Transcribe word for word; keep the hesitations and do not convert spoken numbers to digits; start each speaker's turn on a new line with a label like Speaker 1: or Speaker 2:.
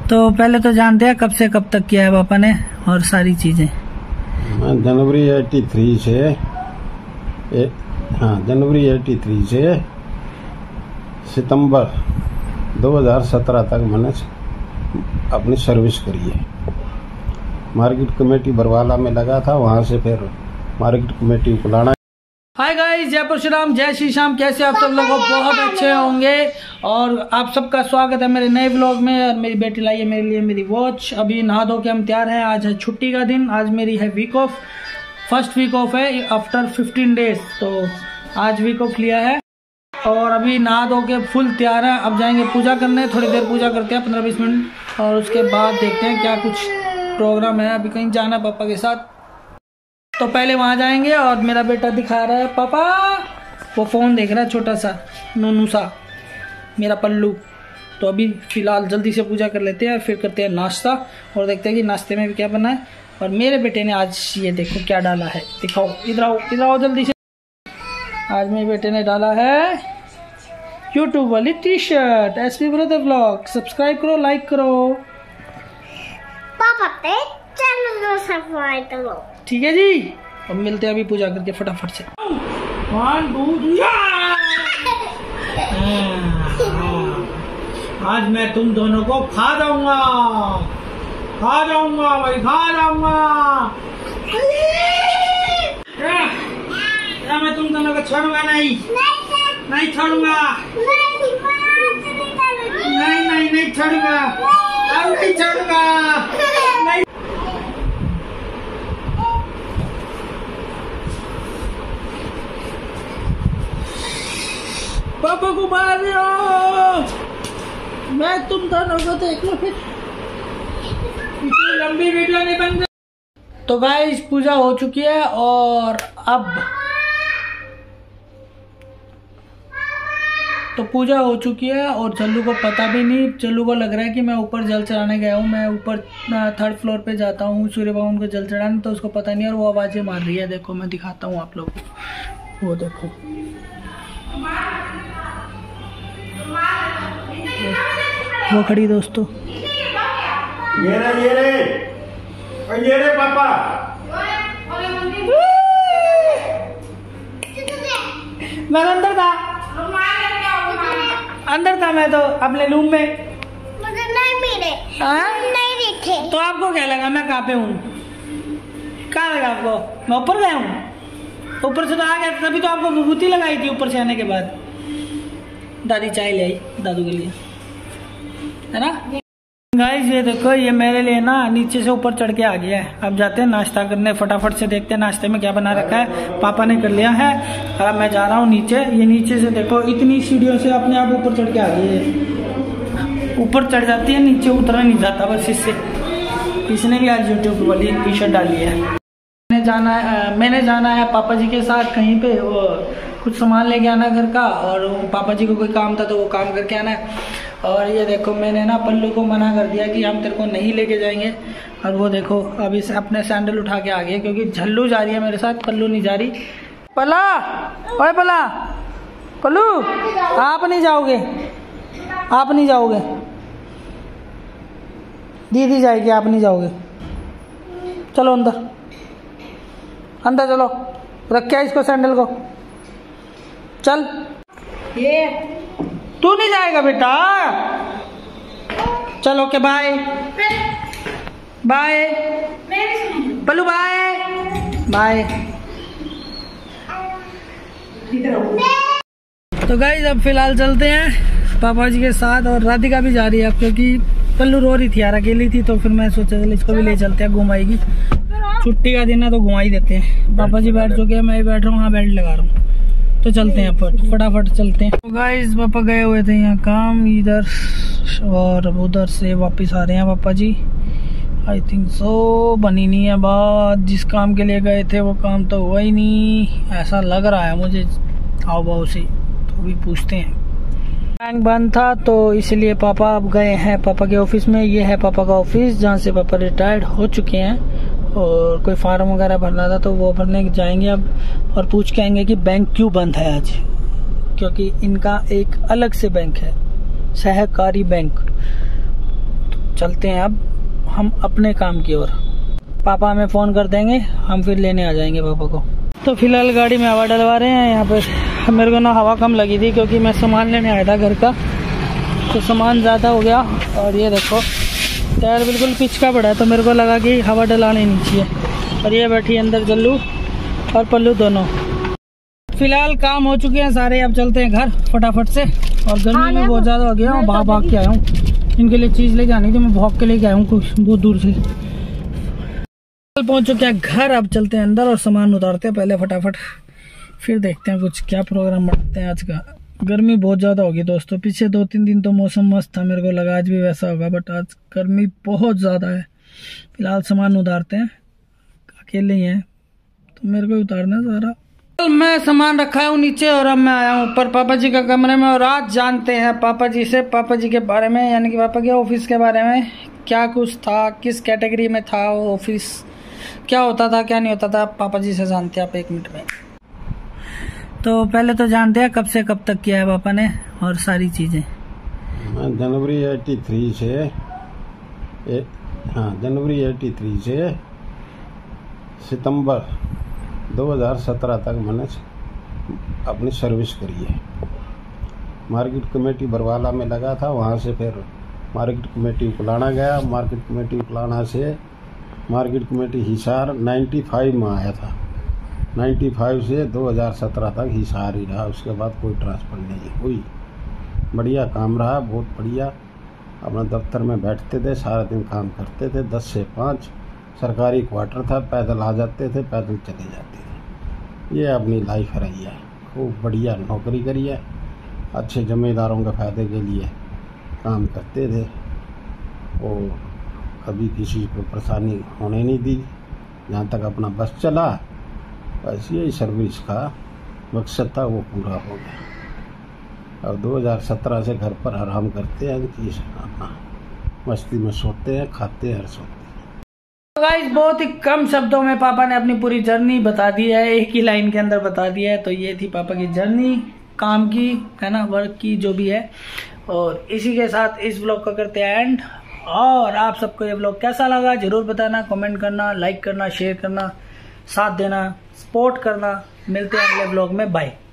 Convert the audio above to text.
Speaker 1: तो पहले तो जानते हैं कब से कब तक किया है पापा ने और सारी चीजें।
Speaker 2: जनवरी एटी थ्री से ए, हाँ जनवरी एटी थ्री से सितंबर दो हज़ार सत्रह तक मैंने अपनी सर्विस करी है। मार्केट कमेटी बरवाला में लगा था, वहाँ से फिर market committee Kulana.
Speaker 1: Hi guys, जय परशुराम, जय श्री श्याम। कैसे आप सब लोग बहुत अच्छे होंगे और आप सबका स्वागत है मेरे नए व्लॉग में। और मेरी बेटी लाई है मेरे लिए मेरी वॉच। अभी नहा धो के हम तैयार हैं। आज है छुट्टी का दिन, आज मेरी है week off, first week off है आफ्टर फिफ्टीन डेज। तो आज वीक ऑफ लिया है और अभी नहा धो के फुल तैयार है। अब जाएंगे पूजा करने, थोड़ी देर पूजा करते हैं पंद्रह बीस मिनट, और उसके बाद देखते हैं क्या कुछ प्रोग्राम है। अभी कहीं जाना पापा के साथ, तो पहले वहां जाएंगे। और मेरा बेटा दिखा रहा है पापा, वो फोन देख रहा है छोटा सा नूनू सा, मेरा पल्लू। तो अभी फिलहाल जल्दी से पूजा कर लेते हैं और फिर करते हैं नाश्ता और देखते हैं कि नाश्ते में भी क्या बना है। और मेरे बेटे ने आज ये देखो क्या डाला है, दिखाओ, इधर आओ इधर आओ जल्दी से। आज मेरे बेटे ने डाला है यूट्यूब वाली T shirt, S P brother vlog. Subscribe करो, लाइक करो पापा पे चैनल सब्सक्राइब करो, ठीक है जी। अब मिलते हैं अभी पूजा करके फटाफट से। One two three. आज मैं तुम दोनों को खा जाऊंगा, खा जाऊंगा भाई, खा जाऊंगा। मैं तुम दोनों को छोड़ूंगा नहीं, नहीं छोड़ूंगा, नहीं नहीं नहीं छोड़ूंगा, नहीं छोड़ूंगा, नहीं। पापा को मार रहे हो, मैं तुम दोनों को देख लो, फिर इतनी लंबी वीडियो नहीं बन गई। तो गाइस पूजा हो चुकी है और अब तो पूजा हो चुकी है और चल्लू को पता भी नहीं, चल्लू को लग रहा है कि मैं ऊपर जल चढ़ाने गया हूँ। मैं ऊपर थर्ड फ्लोर पे जाता हूँ सूर्य भगवान को जल चढ़ाने, तो उसको पता नहीं और वो आवाजें मार रही है। देखो मैं दिखाता हूँ आप लोग को, वो देखो वो खड़ी दोस्तों।
Speaker 2: ये रे ये रे ये रे पापा,
Speaker 1: मैं अंदर था, अंदर था मैं तो अपने रूम में। मुझे नहीं मिले, नहीं दिखे। तो आपको क्या लगा मैं कहाँ पे हूँ? कहाँ लगा आपको? मैं ऊपर गया हूँ, ऊपर से तो आ गया, तभी तो आपको विभूति लगाई थी ऊपर से आने के बाद। दादी चाय ले आई दादू के लिए, है ना गाइस। ये देखो ये मेरे लिए ना नीचे से ऊपर चढ़ के आ गया है। अब जाते हैं नाश्ता करने, फटाफट से देखते हैं नाश्ते में क्या बना रखा है। पापा ने कर लिया है और अब मैं जा रहा हूँ नीचे। ये नीचे से देखो इतनी सीढ़ियों से अपने आप ऊपर चढ़ के आ गई है, ऊपर चढ़ जाती है, नीचे उतरा नहीं जाता बस इससे। इसने भी आज यूट्यूब वाली टी शर्ट डाली है। मैंने जाना है मैंने जाना है पापा जी के साथ कहीं पे, वो कुछ सामान लेके आना घर का, और पापा जी को कोई काम था तो वो काम करके आना है। और ये देखो मैंने ना पल्लू को मना कर दिया कि हम तेरे को नहीं लेके जाएंगे, और वो देखो अभी से अपने सैंडल उठा के आ गए क्योंकि झल्लू जा रही है मेरे साथ, पल्लू नहीं जा रही। पला, ओए पला, पल्लू आप नहीं जाओगे, आप नहीं जाओगे, दीदी जाएगी, आप नहीं जाओगे। चलो अंदर, अंदर चलो, रखिए इसको सैंडल को, चल। ये तू नहीं जाएगा बेटा, चलो okay bye bye Pallu, bye bye. तो गाइस अब फिलहाल चलते हैं पापा जी के साथ, और राधिका भी जा रही है अब क्योंकि पल्लू रो रही थी यार, अकेली थी, तो फिर मैं सोचा चल इसको भी ले चलते हैं, घुमाएगी। छुट्टी का दिन है तो घुमा ही देते हैं। पापा जी बैठ चुके हैं, मैं भी बैठ रहा हूँ, हाँ बेल्ट लगा रहा हूँ, तो चलते हैं फटाफट चलते हैं। तो गाइस पापा गए हुए थे यहाँ काम इधर, और उधर से वापस आ रहे हैं पापा जी। आई थिंक सो बनी नहीं है बात, जिस काम के लिए गए थे वो काम तो हुआ ही नहीं, ऐसा लग रहा है मुझे हाव भाव से। तो भी पूछते हैं, बैंक बंद था तो इसलिए पापा अब गए हैं पापा के ऑफिस में। ये है पापा का ऑफिस जहाँ से पापा रिटायर्ड हो चुके हैं, और कोई फार्म वगैरह भरना था तो वो भरने जाएंगे अब, और पूछ के आएंगे कि बैंक क्यों बंद है आज, क्योंकि इनका एक अलग से बैंक है, सहकारी बैंक। चलते हैं अब हम अपने काम की ओर। पापा हमें फ़ोन कर देंगे, हम फिर लेने आ जाएंगे पापा को। तो फिलहाल गाड़ी में हवा डलवा रहे हैं। यहाँ पे मेरे को ना हवा कम लगी थी क्योंकि मैं सामान लेने आया था घर का, तो सामान ज़्यादा हो गया। और ये देखो टायर बिल्कुल पिच का पड़ा है, तो मेरे को लगा कि हवा डलानी नहीं चाहिए। और ये बैठी अंदर जल्लू और पल्लू दोनों। फिलहाल काम हो चुके हैं सारे, अब चलते हैं घर फटाफट से। और गर्मी में बहुत ज़्यादा हो गया हूँ, भाग भाग के आया हूँ। इनके लिए चीज़ लेके आनी थी, मैं भाग के लेके आया हूँ कुछ बहुत दूर से। पहुंच चुके हैं घर, अब चलते हैं अंदर और सामान उतारते हैं पहले फटाफट, फिर देखते हैं कुछ क्या प्रोग्राम बनाते हैं आज का। गर्मी बहुत ज़्यादा होगी दोस्तों, पीछे दो तीन दिन तो मौसम मस्त था, मेरे को लगा आज भी वैसा होगा, बट आज गर्मी बहुत ज़्यादा है। फिलहाल सामान उतारते हैं, अकेले ही हैं तो मेरे को उतारना सारा। मैं सामान रखा हूँ नीचे और अब मैं आया हूँ ऊपर पापा जी का कमरे में। और आज जानते हैं पापा जी से पापा जी के बारे में, यानी कि पापा के ऑफिस के बारे में, क्या कुछ था, किस कैटेगरी में था वो ऑफिस, क्या होता था क्या नहीं होता था, पापा जी से जानते हैं आप एक मिनट में। तो पहले तो जानते हैं कब से कब तक किया है पापा ने और सारी चीज़ें।
Speaker 2: जनवरी एटी थ्री से ए, हाँ जनवरी एटी थ्री से सितंबर दो हज़ार सत्रह तक मैंने अपनी सर्विस करी है। मार्केट कमेटी बरवाला में लगा था, वहाँ से फिर मार्केट कमेटी उकलाना गया, मार्केट कमेटी उकलाना से मार्केट कमेटी हिसार पचानवे में आया था। पचानवे से दो हज़ार सत्रह तक हिसार ही रहा, उसके बाद कोई ट्रांसफर नहीं हुई। बढ़िया काम रहा, बहुत बढ़िया। अपना दफ्तर में बैठते थे, सारा दिन काम करते थे, दस से पाँच। सरकारी क्वार्टर था, पैदल आ जाते थे, पैदल चले जाते थे। ये अपनी लाइफ रही है, खूब बढ़िया नौकरी करी है, अच्छे जमींदारों के फ़ायदे के लिए काम करते थे और कभी किसी को परेशानी होने नहीं दी। जहाँ तक अपना बस चला, बस यही सर्विस का मकसद था, वो पूरा हो गया। अब दो हज़ार सत्रह से घर पर आराम करते हैं, कि अपना मस्ती में सोते हैं, खाते हैं और सोते हैं।
Speaker 1: गाइस बहुत ही कम शब्दों में पापा ने अपनी पूरी जर्नी बता दी है, एक ही लाइन के अंदर बता दिया है। तो ये थी पापा की जर्नी, काम की, है ना, वर्क की, जो भी है। और इसी के साथ इस व्लॉग को करते हैं एंड। और आप सबको ये व्लॉग कैसा लगा जरूर बताना, कमेंट करना, लाइक करना, शेयर करना, साथ देना, सपोर्ट करना। मिलते हैं अगले व्लॉग में, बाय।